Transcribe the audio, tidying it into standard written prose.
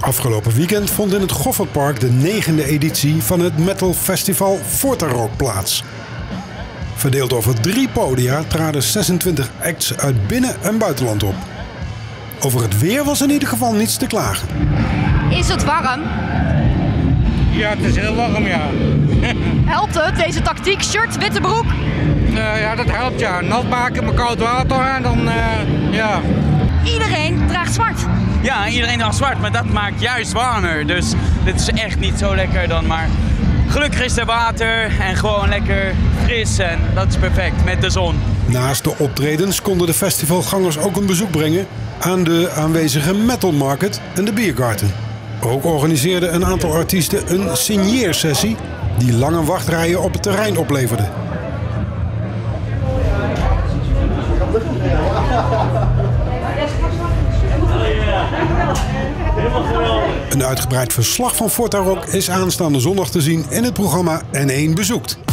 Afgelopen weekend vond in het Goffertpark de 9e editie van het Metal Festival Fortarock plaats. Verdeeld over 3 podia traden 26 acts uit binnen- en buitenland op. Over het weer was in ieder geval niets te klagen. Is het warm? Ja, het is heel warm, ja. Helpt het, deze tactiek? Shirt, witte broek? Ja, dat helpt, ja. Nat maken met koud water en dan, ja. Iedereen draagt zwart. Ja, iedereen draagt zwart, maar dat maakt juist warmer. Dus dit is echt niet zo lekker dan, maar gelukkig is er water en gewoon lekker fris en dat is perfect met de zon. Naast de optredens konden de festivalgangers ook een bezoek brengen aan de aanwezige Metal Market en de Biergarten. Ook organiseerden een aantal artiesten een signeersessie die lange wachtrijen op het terrein opleverde. Een uitgebreid verslag van Fortarock is aanstaande zondag te zien in het programma N1 Bezoekt.